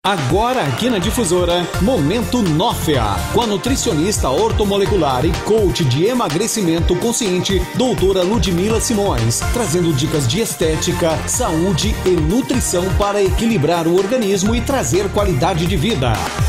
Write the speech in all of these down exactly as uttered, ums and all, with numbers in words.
Agora aqui na Difusora, Momento Nófea, com a nutricionista ortomolecular e coach de emagrecimento consciente, doutora Ludmila Simões, trazendo dicas de estética, saúde e nutrição para equilibrar o organismo e trazer qualidade de vida.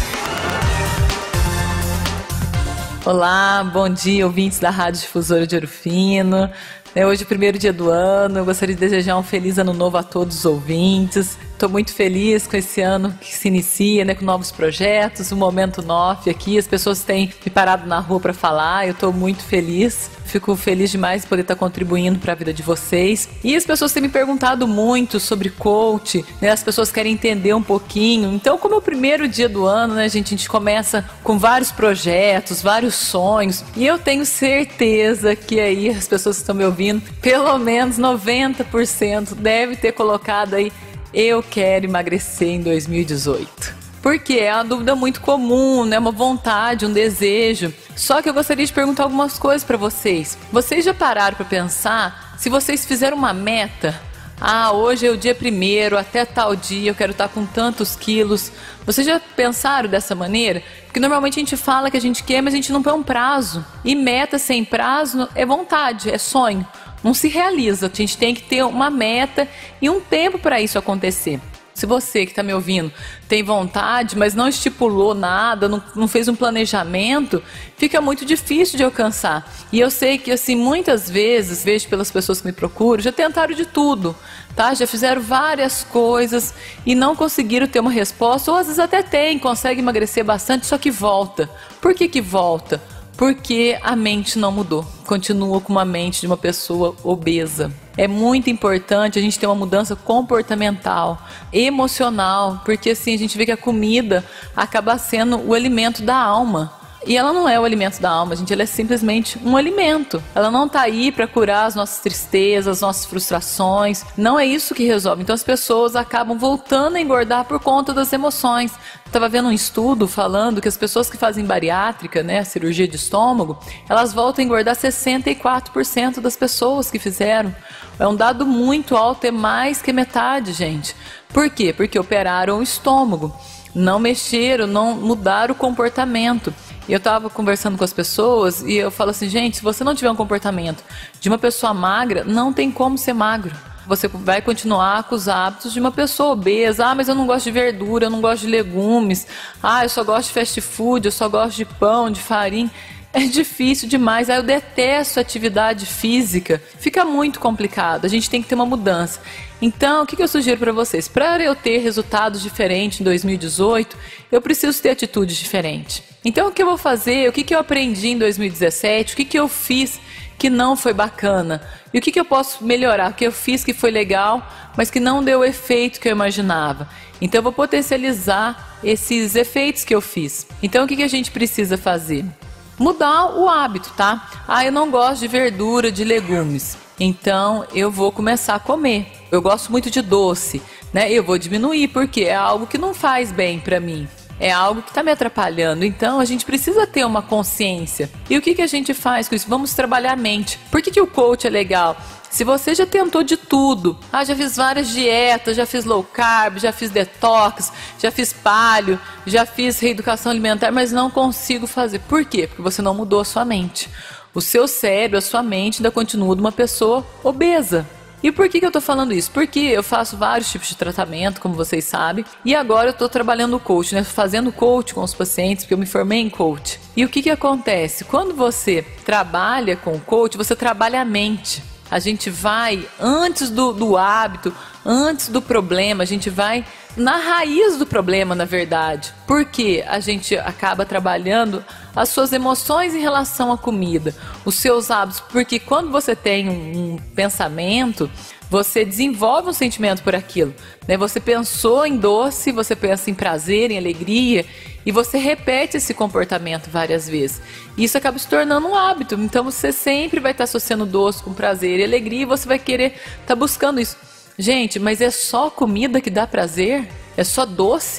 Olá, bom dia, ouvintes da Rádio Difusora de Ouro Fino. É hoje o primeiro dia do ano, eu gostaria de desejar um feliz ano novo a todos os ouvintes. Estou muito feliz com esse ano que se inicia, né, com novos projetos, o Momento Nófea aqui. As pessoas têm me parado na rua para falar, eu estou muito feliz. Fico feliz demais de poder estar contribuindo para a vida de vocês. E as pessoas têm me perguntado muito sobre coach, né, as pessoas querem entender um pouquinho. Então, como é o primeiro dia do ano, né, gente, a gente começa com vários projetos, vários sonhos. E eu tenho certeza que aí as pessoas que estão me ouvindo, pelo menos noventa por cento deve ter colocado aí: eu quero emagrecer em dois mil e dezoito. Porque é uma dúvida muito comum, né? Uma vontade, um desejo. Só que eu gostaria de perguntar algumas coisas para vocês. Vocês já pararam para pensar se vocês fizeram uma meta? Ah, hoje é o dia primeiro, até tal dia eu quero estar com tantos quilos. Vocês já pensaram dessa maneira? Porque normalmente a gente fala que a gente quer, mas a gente não põe um prazo. E meta sem prazo é vontade, é sonho. Não se realiza, a gente tem que ter uma meta e um tempo para isso acontecer. Se você que está me ouvindo tem vontade, mas não estipulou nada, não, não fez um planejamento, fica muito difícil de alcançar. E eu sei que assim, muitas vezes, vejo pelas pessoas que me procuram, já tentaram de tudo, tá? Já fizeram várias coisas e não conseguiram ter uma resposta, ou às vezes até tem, consegue emagrecer bastante, só que volta. Por que que volta? Porque a mente não mudou, continua com uma mente de uma pessoa obesa. É muito importante a gente ter uma mudança comportamental, emocional, porque assim a gente vê que a comida acaba sendo o alimento da alma. E ela não é o alimento da alma, gente, ela é simplesmente um alimento. Ela não está aí para curar as nossas tristezas, as nossas frustrações, não é isso que resolve. Então as pessoas acabam voltando a engordar por conta das emoções. Estava vendo um estudo falando que as pessoas que fazem bariátrica, né, cirurgia de estômago, elas voltam a engordar sessenta e quatro por cento das pessoas que fizeram. É um dado muito alto, é mais que metade, gente. Por quê? Porque operaram o estômago, não mexeram, não mudaram o comportamento. E eu estava conversando com as pessoas e eu falo assim, gente, se você não tiver um comportamento de uma pessoa magra, não tem como ser magro. Você vai continuar com os hábitos de uma pessoa obesa. Ah, mas eu não gosto de verdura, eu não gosto de legumes. Ah, eu só gosto de fast food, eu só gosto de pão, de farinha. É difícil demais, ah, eu detesto atividade física. Fica muito complicado, a gente tem que ter uma mudança. Então, o que eu sugiro para vocês? Para eu ter resultados diferentes em dois mil e dezoito, eu preciso ter atitudes diferentes. Então, o que eu vou fazer? O que eu aprendi em dois mil e dezessete? O que eu fiz que não foi bacana? E o que eu posso melhorar? O que eu fiz que foi legal, mas que não deu o efeito que eu imaginava? Então, eu vou potencializar esses efeitos que eu fiz. Então, o que a gente precisa fazer? Mudar o hábito, tá? Ah, eu não gosto de verdura, de legumes. Então, eu vou começar a comer. Eu gosto muito de doce, né? Eu vou diminuir, porque é algo que não faz bem pra mim. É algo que está me atrapalhando. Então, a gente precisa ter uma consciência. E o que, que a gente faz com isso? Vamos trabalhar a mente. Por que, que o coach é legal? Se você já tentou de tudo, ah, já fiz várias dietas, já fiz low carb, já fiz detox, já fiz paleo, já fiz reeducação alimentar, mas não consigo fazer. Por quê? Porque você não mudou a sua mente. O seu cérebro, a sua mente ainda continua de uma pessoa obesa. E por que que eu tô falando isso? Porque eu faço vários tipos de tratamento, como vocês sabem, e agora eu tô trabalhando o coach, né? Fazendo coach com os pacientes, porque eu me formei em coach. E o que que acontece? Quando você trabalha com o coach, você trabalha a mente. A gente vai antes do, do hábito, antes do problema, a gente vai na raiz do problema, na verdade. Porque a gente acaba trabalhando as suas emoções em relação à comida, os seus hábitos. Porque quando você tem um, um pensamento, você desenvolve um sentimento por aquilo, né? Você pensou em doce, você pensa em prazer, em alegria, e você repete esse comportamento várias vezes. Isso acaba se tornando um hábito. Então você sempre vai estar associando doce com prazer e alegria, e você vai querer estar buscando isso. Gente, mas é só comida que dá prazer? É só doce?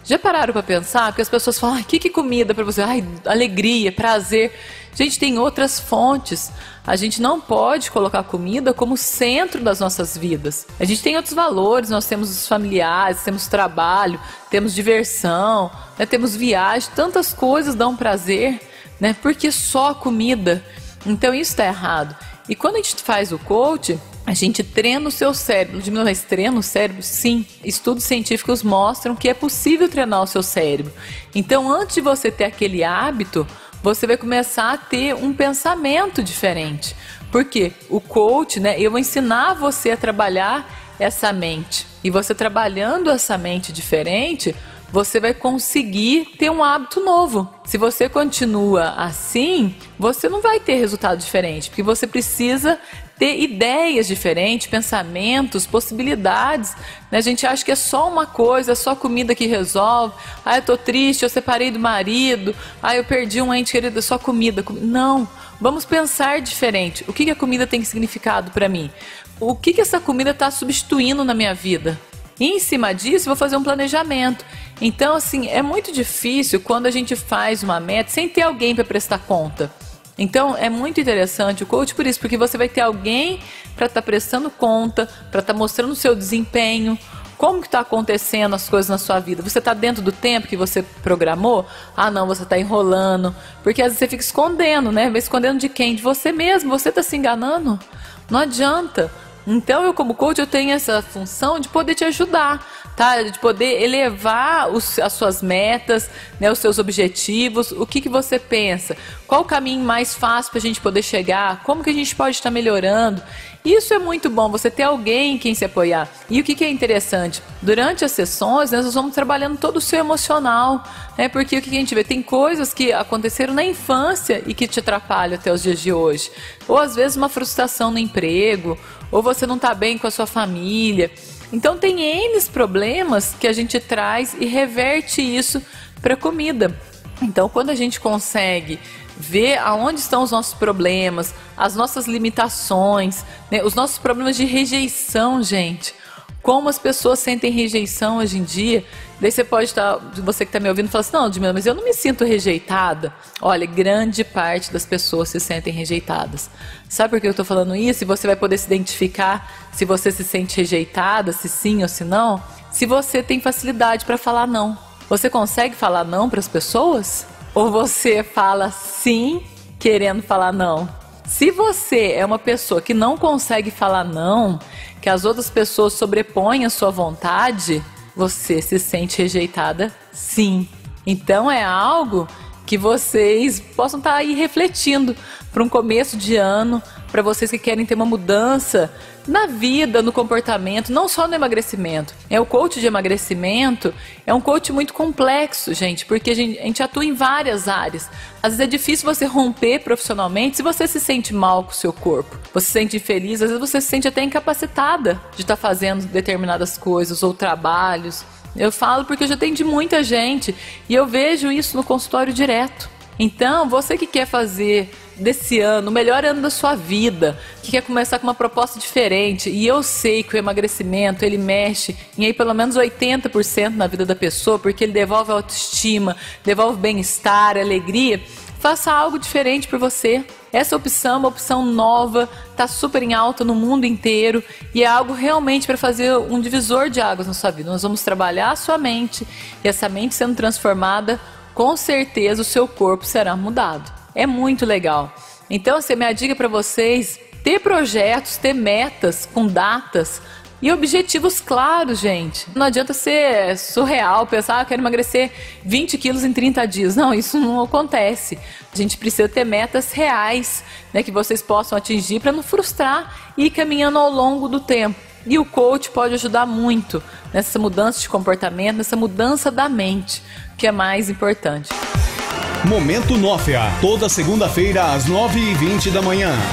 Já pararam para pensar? Porque as pessoas falam, o que que comida para você? Ai, alegria, prazer. Gente, tem outras fontes. A gente não pode colocar a comida como centro das nossas vidas. A gente tem outros valores, nós temos os familiares, temos trabalho, temos diversão, né? Temos viagem, tantas coisas dão prazer, né? Porque só a comida. Então isso está errado. E quando a gente faz o coach, a gente treina o seu cérebro. Ludmila, mas treina o cérebro? Sim. Estudos científicos mostram que é possível treinar o seu cérebro. Então, antes de você ter aquele hábito, você vai começar a ter um pensamento diferente. Porque o coach, né, eu vou ensinar você a trabalhar essa mente. E você trabalhando essa mente diferente, você vai conseguir ter um hábito novo. Se você continua assim, você não vai ter resultado diferente, porque você precisa ter ideias diferentes, pensamentos, possibilidades. Né? A gente acha que é só uma coisa, é só comida que resolve. Ah, eu tô triste, eu separei do marido. Ah, eu perdi um ente querido, é só comida. Não, vamos pensar diferente. O que que a comida tem significado para mim? O que que essa comida está substituindo na minha vida? E em cima disso, eu vou fazer um planejamento. Então, assim, é muito difícil quando a gente faz uma meta sem ter alguém para prestar conta. Então, é muito interessante o coach por isso, porque você vai ter alguém para estar tá prestando conta, para estar tá mostrando o seu desempenho, como que está acontecendo as coisas na sua vida. Você está dentro do tempo que você programou? Ah, não, você está enrolando. Porque às vezes você fica escondendo, né? Escondendo de quem? De você mesmo. Você está se enganando? Não adianta. Então, eu como coach, eu tenho essa função de poder te ajudar, tá? De poder elevar os, as suas metas, né? Os seus objetivos, o que que você pensa, qual o caminho mais fácil para a gente poder chegar, como que a gente pode estar melhorando. Isso é muito bom, você ter alguém em quem se apoiar. E o que que é interessante? Durante as sessões, né, nós vamos trabalhando todo o seu emocional, né? Porque o que que a gente vê? Tem coisas que aconteceram na infância e que te atrapalham até os dias de hoje. Ou às vezes uma frustração no emprego, ou você não está bem com a sua família. Então tem N problemas que a gente traz e reverte isso para a comida. Então quando a gente consegue ver aonde estão os nossos problemas, as nossas limitações, né? Os nossos problemas de rejeição, gente. Como as pessoas sentem rejeição hoje em dia. Daí você pode estar, você que está me ouvindo, fala assim, não, Ludmila, mas eu não me sinto rejeitada. Olha, grande parte das pessoas se sentem rejeitadas. Sabe por que eu estou falando isso? E você vai poder se identificar se você se sente rejeitada, se sim ou se não. Se você tem facilidade para falar não. Você consegue falar não para as pessoas? Ou você fala sim querendo falar não? Se você é uma pessoa que não consegue falar não, que as outras pessoas sobrepõem a sua vontade, você se sente rejeitada sim. Então é algo que vocês possam estar aí refletindo para um começo de ano, para vocês que querem ter uma mudança na vida, no comportamento, não só no emagrecimento. É o coach de emagrecimento, é um coach muito complexo, gente, porque a gente, a gente atua em várias áreas. Às vezes é difícil você romper profissionalmente se você se sente mal com o seu corpo. Você se sente infeliz, às vezes você se sente até incapacitada de estar fazendo determinadas coisas ou trabalhos. Eu falo porque eu já atendi muita gente e eu vejo isso no consultório direto. Então, você que quer fazer desse ano o melhor ano da sua vida, que quer começar com uma proposta diferente, e eu sei que o emagrecimento, ele mexe em aí pelo menos oitenta por cento na vida da pessoa, porque ele devolve a autoestima, devolve bem-estar, alegria, faça algo diferente por você. Essa opção é uma opção nova, está super em alta no mundo inteiro e é algo realmente para fazer um divisor de águas na sua vida. Nós vamos trabalhar a sua mente e essa mente sendo transformada, com certeza o seu corpo será mudado. É muito legal. Então, assim, minha dica para vocês, ter projetos, ter metas com datas e objetivos claros, gente. Não adianta ser surreal, pensar, ah, eu quero emagrecer vinte quilos em trinta dias. Não, isso não acontece. A gente precisa ter metas reais, né, que vocês possam atingir para não frustrar e ir caminhando ao longo do tempo. E o coach pode ajudar muito nessa mudança de comportamento, nessa mudança da mente, que é mais importante. Momento Nófea, toda segunda-feira às nove e vinte da manhã.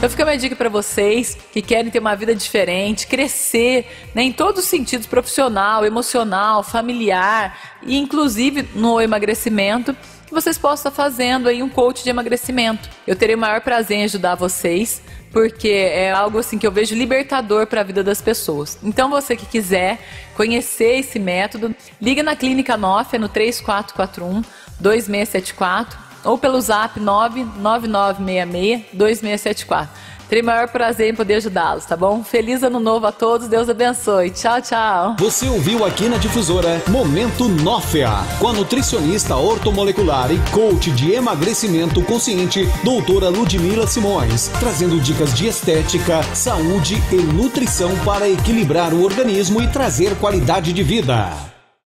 Então fica a minha dica para vocês que querem ter uma vida diferente, crescer, né, em todos os sentidos, profissional, emocional, familiar e inclusive no emagrecimento, que vocês possam estar fazendo aí um coach de emagrecimento. Eu terei o maior prazer em ajudar vocês, porque é algo assim que eu vejo libertador para a vida das pessoas. Então você que quiser conhecer esse método, liga na Clínica Nofia no três quatro quatro um, dois seis sete quatro ou pelo zap nove nove nove seis seis, dois seis sete quatro. Terei o maior prazer em poder ajudá-los, tá bom? Feliz ano novo a todos, Deus abençoe. Tchau, tchau. Você ouviu aqui na Difusora Momento Nofia, com a nutricionista ortomolecular e coach de emagrecimento consciente, doutora Ludmila Simões, trazendo dicas de estética, saúde e nutrição para equilibrar o organismo e trazer qualidade de vida.